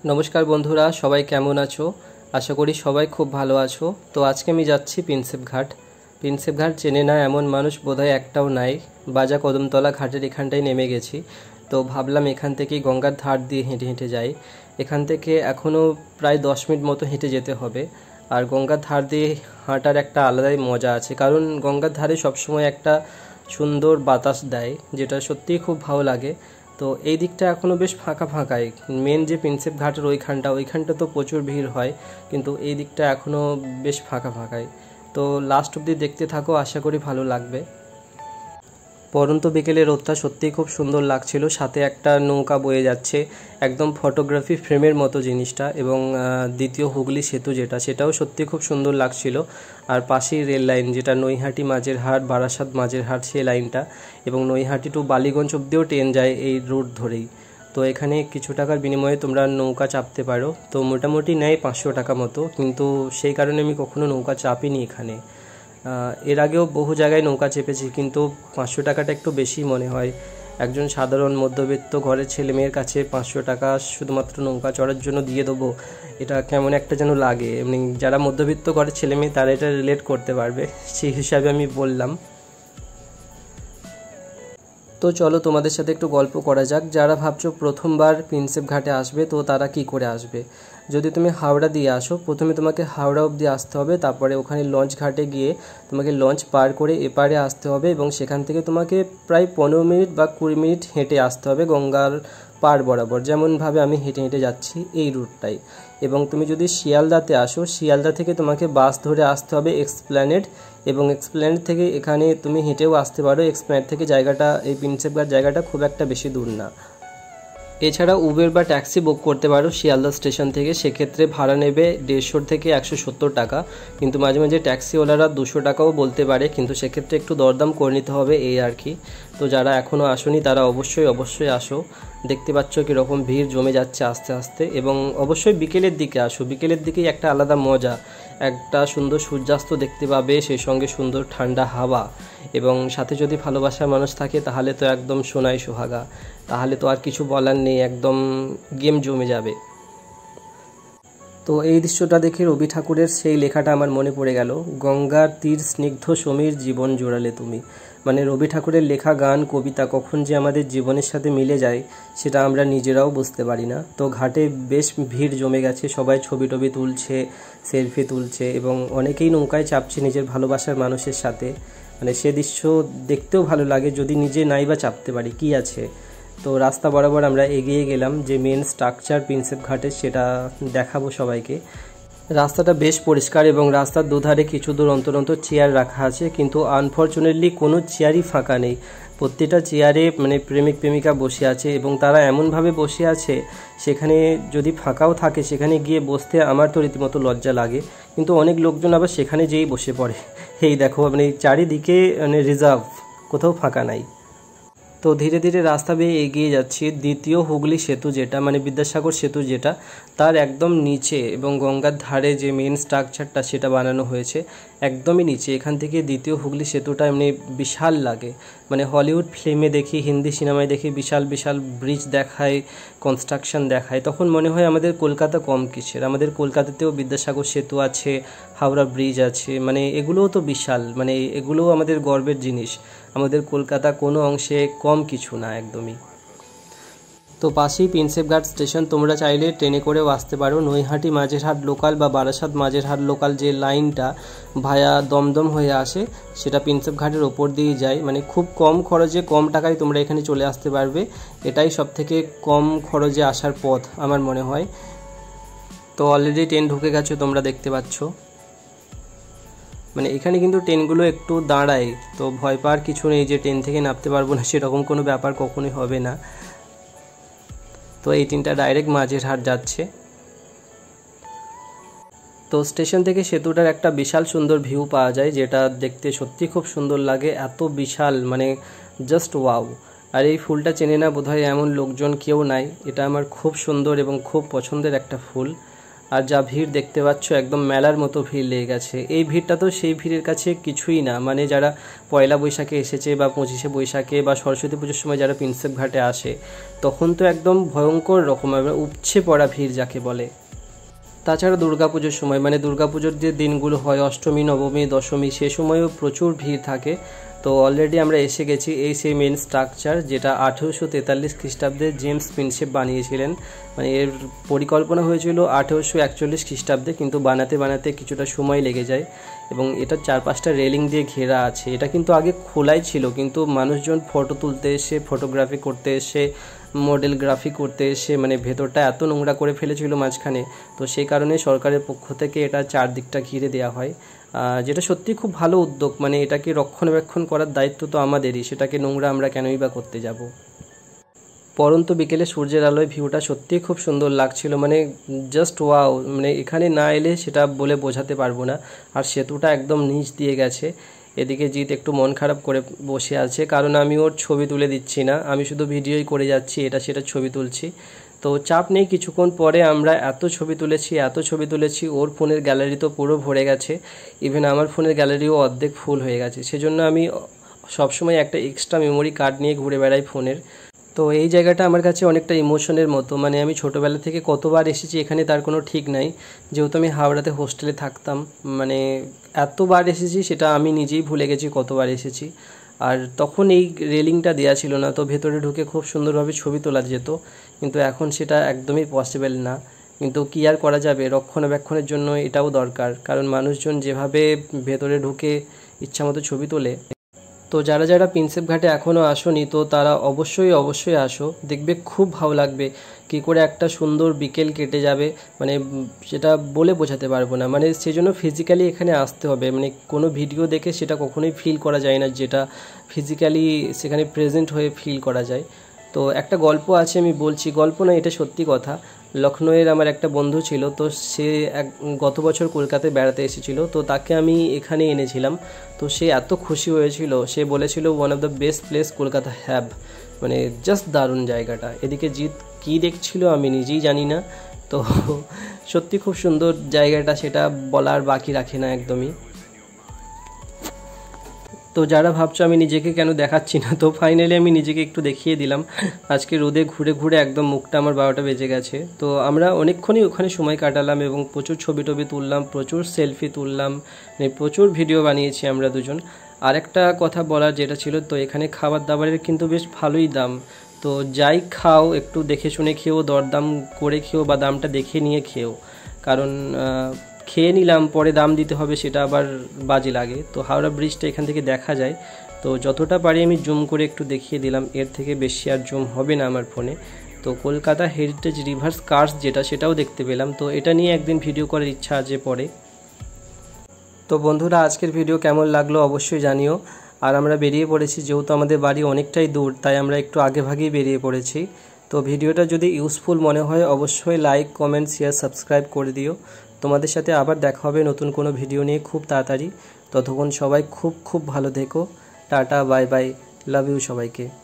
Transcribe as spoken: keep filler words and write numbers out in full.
নমস্কার বন্ধুরা, সবাই কেমন আছো? আশা করি সবাই খুব ভালো আছো। তো আজকে আমি যাচ্ছি প্রিন্সেপ ঘাট। প্রিন্সেপ ঘাট চেনে না এমন মানুষ বোধহয় একটাও নাই। বাজা কদমতলা ঘাটের এখানটায় নেমে গেছি। তো ভাবলাম এখান থেকেই গঙ্গার ধার দিয়ে হেঁটে হেঁটে যাই। এখান থেকে এখনও প্রায় দশ মিনিট মতো হেঁটে যেতে হবে। আর গঙ্গার ধার দিয়ে হাঁটার একটা আলাদাই মজা আছে, কারণ গঙ্গার ধারে সবসময় একটা সুন্দর বাতাস দেয়, যেটা সত্যিই খুব ভালো লাগে। তো এই দিকটা এখনও বেশ ফাঁকা ফাঁকাই। মেন যে প্রিন্সেপ ঘাটের ওইখানটা ওইখানটা তো প্রচুর ভিড় হয়, কিন্তু এই দিকটা এখনও বেশ ফাঁকা ফাঁকাই। তো লাস্ট অবধি দেখতে থাকো, আশা করি ভালো লাগবে। পরন্ত বিকেলের রোদটা সত্যিই খুব সুন্দর লাগছিল, সাথে একটা নৌকা বয়ে যাচ্ছে, একদম ফটোগ্রাফি ফ্রেমের মতো জিনিসটা। এবং দ্বিতীয় হুগলি সেতু যেটা, সেটাও সত্যি খুব সুন্দর লাগছিল। আর পাশেই রেল লাইন, যেটা নৈহাটি মাঝেরহাট বারাসাত মাঝেরহাট সেই লাইনটা, এবং নৈহাটি টু বালিগঞ্জ অব্দিও ট্রেন যায় এই রুট ধরেই। তো এখানে কিছু টাকার বিনিময়ে তোমরা নৌকা চাপতে পারো। তো মোটামুটি নেয় পাঁচশো টাকা মতো, কিন্তু সেই কারণে আমি কখনো নৌকা চাপিনি এখানে। এর আগেও বহু জায়গায় নৌকা চেপেছি, কিন্তু পাঁচশো টাকাটা একটু বেশি মনে হয়। একজন সাধারণ মধ্যবিত্ত ঘরের ছেলে মেয়ের কাছে পাঁচশো টাকা শুধুমাত্র নৌকা চড়ার জন্য দিয়ে দেবো, এটা কেমন একটা যেন লাগে। এমনি যারা মধ্যবিত্ত ঘরের ছেলে মেয়ে তারা এটা রিলেট করতে পারবে, সেই হিসাবে আমি বললাম। তো চলো তোমাদের সাথে একটু গল্প করা যাক। যারা ভাবছো প্রথমবার প্রিন্সেপ ঘাটে আসবে, তো তারা কি করে আসবে। যদি তুমি হাওড়া দিয়ে আসো, প্রথমে তোমাকে হাওড়া অবধি আসতে হবে, তারপরে ওখানে লঞ্চ ঘাটে গিয়ে তোমাকে লঞ্চ পার করে এপারে আসতে হবে, এবং সেখান থেকে তোমাকে প্রায় পনেরো মিনিট বা কুড়ি মিনিট হেঁটে আসতে হবে গঙ্গার পার বরাবর, যেমনভাবে আমি হেঁটে হেঁটে যাচ্ছি এই রুটটাই। এবং তুমি যদি শিয়ালদাতে আসো, শিয়ালদা থেকে তোমাকে বাস ধরে আসতে হবে এক্সপ্ল্যানেড, এবং এক্সপ্ল্যানেড থেকে এখানে তুমি হেঁটেও আসতে পারো। এক্সপ্ল্যানেড থেকে জায়গাটা, এই প্রিন্সেপ ঘাট জায়গাটা খুব একটা বেশি দূর না। এছাড়া উবের বা ট্যাক্সি বুক করতে পারো শিয়ালদা স্টেশন থেকে, সেক্ষেত্রে ভাড়া নেবে দেড়শো থেকে একশো সত্তর টাকা। কিন্তু মাঝে মাঝে ট্যাক্সিওয়ালারা দুশো টাকাও বলতে পারে, কিন্তু সেক্ষেত্রে একটু দরদাম করে নিতে হবে, এই আর কি। তো যারা এখনও আসোনি তারা অবশ্যই অবশ্যই আসো। দেখতে পাচ্ছ কীরকম ভিড় জমে যাচ্ছে আস্তে আস্তে। এবং অবশ্যই বিকেলের দিকে আসো, বিকেলের দিকেই একটা আলাদা মজা। একটা সুন্দর সূর্যাস্ত দেখতে পাবে, সেই সঙ্গে সুন্দর ঠান্ডা হাওয়া, এবং সাথে যদি ভালোবাসার মানুষ থাকে তাহলে তো একদম সোনাই সোহাগা। তাহলে তো আর কিছু বলার নেই, একদম গেম জমে যাবে। তো এই দৃশ্যটা দেখে রবি ঠাকুরের সেই লেখাটা আমার মনে পড়ে গেল, গঙ্গার তীর স্নিগ্ধ সমীর জীবন জোড়ালে তুমি। মানে রবি ঠাকুরের লেখা গান কবিতা কখন যে আমাদের জীবনের সাথে মিলে যায়, সেটা আমরা নিজেরাও বুঝতে পারি না। তো ঘাটে বেশ ভিড় জমে গেছে, সবাই ছবি টবি তুলছে, সেলফি তুলছে, এবং অনেকেই নৌকায় চাপছে নিজের ভালোবাসার মানুষের সাথে। মানে সে দৃশ্য দেখতেও ভালো লাগে, যদি নিজে নাই বা চাপতে পারি, কি আছে। তো রাস্তা বরাবর আমরা এগিয়ে গেলাম, যে মেন স্ট্রাকচার প্রিন্সেপ ঘাটের সেটা দেখাবো সবাইকে। রাস্তাটা বেশ পরিষ্কার, এবং রাস্তার দুধারে কিছু দূর অন্তর অন্তর চেয়ার রাখা আছে, কিন্তু আনফর্চুনেটলি কোনো চেয়ারই ফাঁকা নেই। প্রত্যেকটা চেয়ারে মানে প্রেমিক প্রেমিকা বসে আছে, এবং তারা এমনভাবে বসে আছে, সেখানে যদি ফাঁকাও থাকে সেখানে গিয়ে বসতে আমার তো রীতিমতো লজ্জা লাগে। কিন্তু অনেক লোকজন আবার সেখানে যেয়েই বসে পড়ে। এই দেখো, মানে চারিদিকে মানে রিজার্ভ, কোথাও ফাঁকা নাই। তো ধীরে ধীরে রাস্তা বেয়ে এগিয়ে যাচ্ছি। দ্বিতীয় হুগলি সেতু যেটা, মানে বিদ্যাসাগর সেতু যেটা, তার একদম নিচে, এবং গঙ্গার ধারে যে মেন স্ট্রাকচারটা সেটা বানানো হয়েছে একদমই নিচে। এখান থেকে দ্বিতীয় হুগলি সেতুটা এমনি বিশাল লাগে। মানে হলিউড ফিল্মে দেখি, হিন্দি সিনেমায় দেখি বিশাল বিশাল ব্রিজ দেখায়, কনস্ট্রাকশন দেখায়, তখন মনে হয় আমাদের কলকাতা কম কিসের। আমাদের কলকাতাতেও বিদ্যাসাগর সেতু আছে, হাওড়া ব্রিজ আছে, মানে এগুলোও তো বিশাল, মানে এগুলোও আমাদের গর্বের জিনিস। আমাদের কলকাতা কোনো অংশে কম কিছু না একদমই। তো পাশেই প্রিন্সেপ ঘাট স্টেশন, তোমরা চাইলে ট্রেনে করেও আসতে পারো। নৈহাটি মাঝেরহাট লোকাল বা বারাসাত মাঝেরহাট লোকাল যে লাইনটা ভায়া দমদম হয়ে আসে, সেটা প্রিন্সেপ ঘাটের ওপর দিয়েই যায়। মানে খুব কম খরচে, কম টাকায় তোমরা এখানে চলে আসতে পারবে। এটাই সব থেকে কম খরচে আসার পথ আমার মনে হয়। তো অলরেডি ট্রেন ঢুকে গেছে, তোমরা দেখতে পাচ্ছ। মানে এখানে কিন্তু ট্রেনগুলো একটু দাঁড়ায়, তো ভয় পাওয়ার কিছু নেই যে ট্রেন থেকে নামতে পারবো না, সেরকম কোনো ব্যাপার কখনোই হবে না। তো এই ট্রেনটা ডাইরেক্ট মাঝেরহাট যাচ্ছে। তো স্টেশন থেকে সেতুটার একটা বিশাল সুন্দর ভিউ পাওয়া যায়, যেটা দেখতে সত্যি খুব সুন্দর লাগে, এত বিশাল, মানে জাস্ট ওয়াও। আর এই ফুলটা চেনে না বোধহয় এমন লোকজন কেউ নাই। এটা আমার খুব সুন্দর এবং খুব পছন্দের একটা ফুল। আর যা ভিড় দেখতে পাচ্ছ একদম মেলার মতো ভিড় লেগে গেছে। এই ভিড়টা তো সেই ভিড়ের কাছে কিছুই না, মানে যারা পয়লা বৈশাখে এসেছে বা পঁচিশে বৈশাখে বা সরস্বতী পুজোর সময় যারা প্রিন্সেপ ঘাটে আসে তখন তো একদম ভয়ঙ্কর রকমের উপচে পড়া ভিড় যাকে বলে। তাছাড়া দুর্গাপুজোর সময় মানে দুর্গাপুজোর যে দিনগুলো হয় অষ্টমী নবমী দশমী সে সময়ও প্রচুর ভিড় থাকে। তো অলরেডি আমরা এসে গেছি এই সেই মেন স্ট্রাকচার যেটা আঠেরোশো তেতাল্লিশ খ্রিস্টাব্দে জেমস প্রিন্সেপ বানিয়েছিলেন। মানে এর পরিকল্পনা হয়েছিল আঠেরোশো একচল্লিশ খ্রিস্টাব্দে, কিন্তু বানাতে বানাতে কিছুটা সময় লেগে যায় এবং এটা চার পাঁচটা রেলিং দিয়ে ঘেরা আছে। এটা কিন্তু আগে খোলাই ছিল, কিন্তু মানুষজন ফটো তুলতে এসে ফটোগ্রাফি করতে এসে মডেলগ্রাফি করতে এসে মানে ভেতরটা এত নোংরা করে ফেলেছিল মাঝখানে, তো সেই কারণে সরকারের পক্ষ থেকে এটা চারদিকটা ঘিরে দেওয়া হয়, যেটা সত্যি খুব ভালো উদ্যোগ। মানে এটাকে রক্ষণাবেক্ষণ করার দায়িত্ব তো আমাদেরই, সেটাকে নোংরা আমরা কেনই বা করতে যাব। পরন্ত বিকেলে সূর্যের আলোয় ভিউটা সত্যিই খুব সুন্দর লাগছিল, মানে জাস্ট ওয়াও, মানে এখানে না এলে সেটা বলে বোঝাতে পারবো না। আর সেতুটা একদম নিচ দিয়ে গেছে। এদিকে জিৎ একটু মন খারাপ করে বসে আছে, কারণ আমি ওর ছবি তুলে দিচ্ছি না, আমি শুধু ভিডিওই করে যাচ্ছি, এটা সেটা ছবি তুলছি। তো চাপ নেই, কিছুক্ষণ পরে আমরা এত ছবি তুলেছি এত ছবি তুলেছি ওর ফোনের গ্যালারি তো পুরো ভরে গেছে, ইভেন আমার ফোনের গ্যালারিও অর্ধেক ফুল হয়ে গেছে। সেজন্য আমি সবসময় একটা এক্সট্রা মেমোরি কার্ড নিয়ে ঘুরে বেড়াই ফোনের। তো এই জায়গাটা আমার কাছে অনেকটা ইমোশনের মতো, মানে আমি ছোটোবেলা থেকে কতবার এসেছি এখানে তার কোনো ঠিক নাই। যেহেতু আমি হাওড়াতে হোস্টেলে থাকতাম, মানে এতবার এসেছি সেটা আমি নিজেই ভুলে গেছি কতবার এসেছি। আর তখন এই রেলিংটা দেওয়া ছিল না, তো ভেতরে ঢুকে খুব সুন্দরভাবে ছবি তোলা যেত, কিন্তু এখন সেটা একদমই পসিবল না। কিন্তু কী আর করা যাবে, রক্ষণাবেক্ষণের জন্য এটাও দরকার, কারণ মানুষজন যেভাবে ভেতরে ঢুকে ইচ্ছামতো ছবি তোলে। তো যারা যারা প্রিন্সেপ ঘাটে এখনও আসোনি তো তারা অবশ্যই অবশ্যই আসো, দেখবে খুব ভালো লাগবে কী করে একটা সুন্দর বিকেল কেটে যাবে, মানে সেটা বলে বোঝাতে পারবো না। মানে সেজন্য ফিজিক্যালি এখানে আসতে হবে, মানে কোনো ভিডিও দেখে সেটা কখনোই ফিল করা যায় না যেটা ফিজিক্যালি সেখানে প্রেজেন্ট হয়ে ফিল করা যায়। তো একটা গল্প আছে, আমি বলছি, গল্প না এটা সত্যি কথা। লখনউয়ের আমার একটা বন্ধু ছিল, তো সে এক গত বছর কলকাতায় বেড়াতে এসেছিল, তো তাকে আমি এখানে এনেছিলাম। তো সে এত খুশি হয়েছিল, সে বলেছিল one of the best place Kolkata have, মানে জাস্ট দারুণ জায়গাটা। এদিকে জিৎ কী দেখছিল আমি নিজেই জানি না। তো সত্যি খুব সুন্দর জায়গাটা, সেটা বলার বাকি রাখে না একদমই। তো যারা ভাবছো আমি নিজেকে কেন দেখাচ্ছি না, তো ফাইনালি আমি নিজেকে একটু দেখিয়ে দিলাম। আজকে রোদে ঘুরে ঘুরে একদম মুখটা আমার বারোটা বেজে গেছে। তো আমরা অনেকক্ষণই ওখানে সময় কাটালাম এবং প্রচুর ছবি টবি তুললাম, প্রচুর সেলফি তুললাম, মানে প্রচুর ভিডিও বানিয়েছি আমরা দুজন। আর একটা কথা বলার যেটা ছিল, তো এখানে খাবার দাবারের কিন্তু বেশ ভালোই দাম। তো যাই খাও একটু দেখে শুনে খেও, দরদাম করে খেও বা দামটা দেখে নিয়ে খেও, কারণ খেয়ে নিলাম পরে দাম দিতে হবে সেটা আবার বাজে লাগে। তো হাওড়া ব্রিজটা এখান থেকে দেখা যায়, তো যতটা পারি আমি জুম করে একটু দেখিয়ে দিলাম, এর থেকে বেশি আর জুম হবে না আমার ফোনে। তো কলকাতা হেরিটেজ রিভার্স কার্স যেটা, সেটাও দেখতে পেলাম, তো এটা নিয়ে একদিন ভিডিও করার ইচ্ছা আছে পরে। তো বন্ধুরা আজকের ভিডিও কেমন লাগলো অবশ্যই জানিও। আর আমরা বেরিয়ে পড়েছি, যেহেতু আমাদের বাড়ি অনেকটাই দূর তাই আমরা একটু আগে ভাগেই বেরিয়ে পড়েছি। তো ভিডিওটা যদি ইউজফুল মনে হয় অবশ্যই লাইক কমেন্ট শেয়ার সাবস্ক্রাইব করে দিও। তোমাদের সাথে আবার দেখা হবে নতুন কোনো ভিডিও নিয়ে খুব তাড়াতাড়ি। ততক্ষণ সবাই খুব খুব ভালো থেকো। Tata bye bye, love you সবাইকে।